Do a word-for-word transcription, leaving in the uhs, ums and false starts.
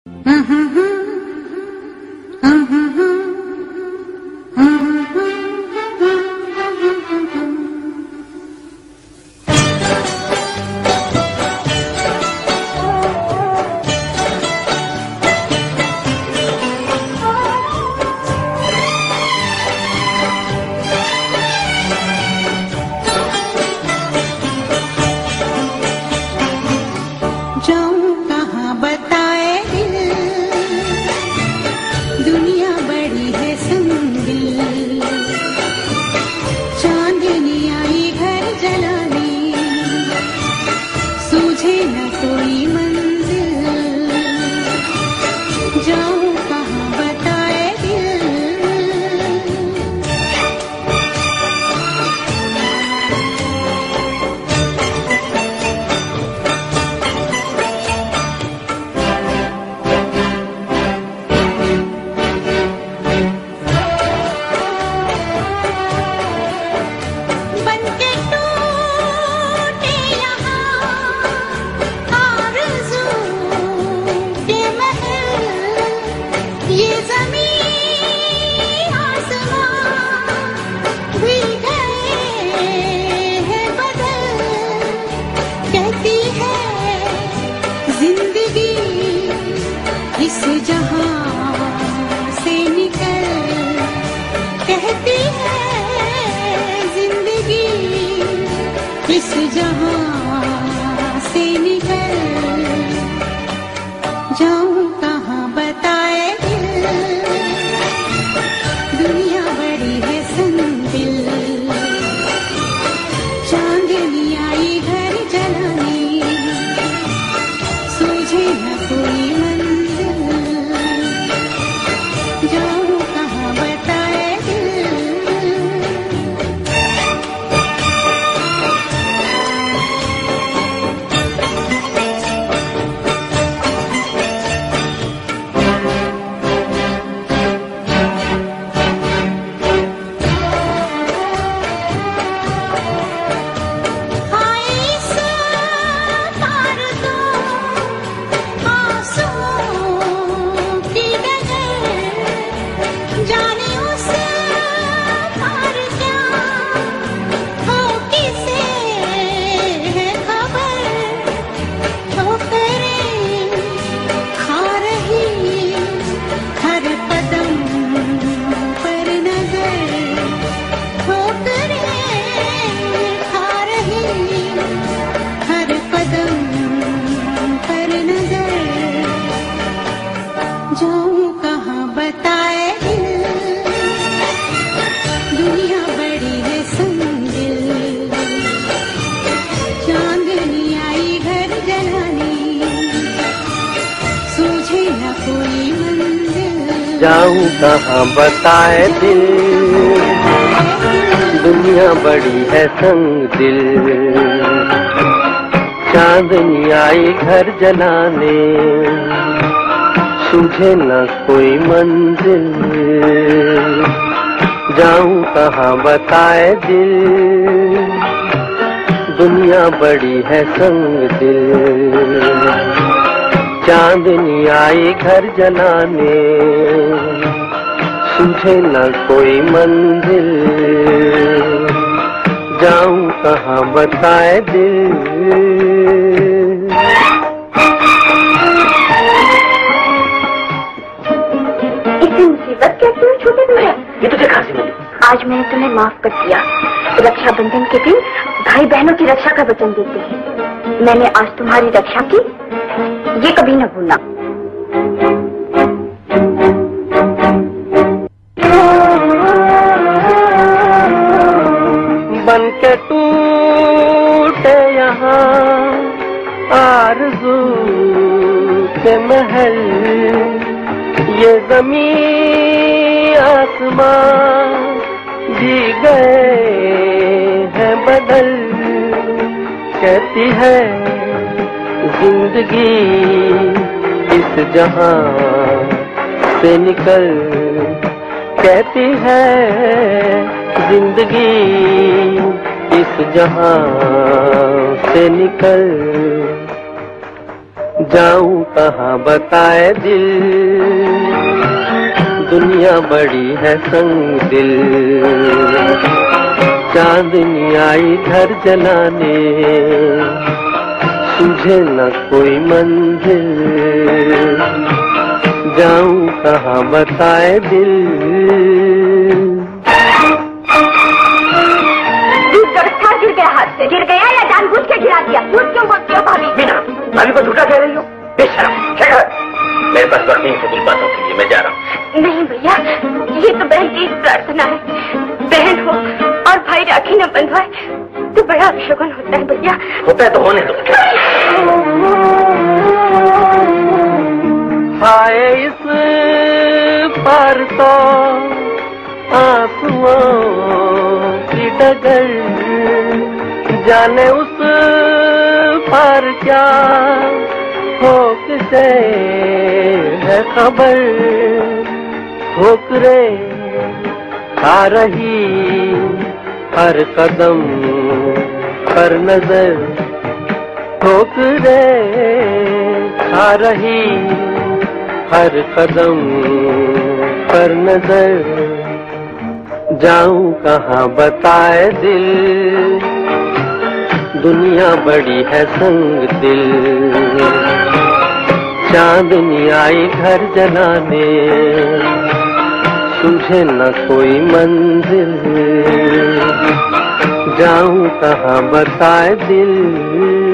जाऊं कहाँ बताए दिल, दुनिया बड़ी है संग दिल। चांदनी आई घर जलाने, सूझे न कोई मंजिल। जाऊं कहाँ बताए दिल, दुनिया बड़ी है संग दिल। चांदनी आई घर जलाने, सूझे न कोई मंजिल। जाऊं कहाँ बताए दिल। इतनी मुसीबत कैसे हुई छोटे भैया? ये तुझे कहाँ से मिली? आज मैंने तुम्हें माफ कर दिया। रक्षाबंधन के दिन भाई बहनों की रक्षा का वचन देते हैं। मैंने आज तुम्हारी रक्षा की, ये कभी न भूलना। बन के टूटे यहाँ आरज़ू के महल, ये ज़मीन आसमां भी गए हैं बदल। कहती है जिंदगी इस जहां से निकल, कहती है जिंदगी इस जहां से निकल। जाऊं कहाँ बताए दिल, दुनिया बड़ी है संगदिल। चांदनी आई घर जलाने, तुझे न कोई मंजिल, जाऊं कहाँ बताए दिल। गिर गया हाथ से, गिर गया या जानबूझ के गिरा दिया? झूठ क्यों बोलती हो भाभी? मीना, भाभी को झूठा कह रही हो? बेशरम, मेरे पास वक्त नहीं फजूल बातों के लिए, मैं जा रहा हूँ। नहीं भैया, ये तो बहन की प्रार्थना है। बहन हो और भाई राखी न बंधवाए तो बड़ा अपशगुन होता है भैया। होता है तो होने दो। आए इस पार तो आंसुओं की डगर, जाने उस पार क्या हो किसे है खबर। ठोकरे आ रही हर कदम पर नजर, ठोकरे आ रही हर कदम पर नजर, जाऊं कहाँ बताए दिल, दुनिया बड़ी है संग दिल। चांदनी आई घर जलाने, तुझे न कोई मंजिल, जाऊं कहाँ बताए दिल।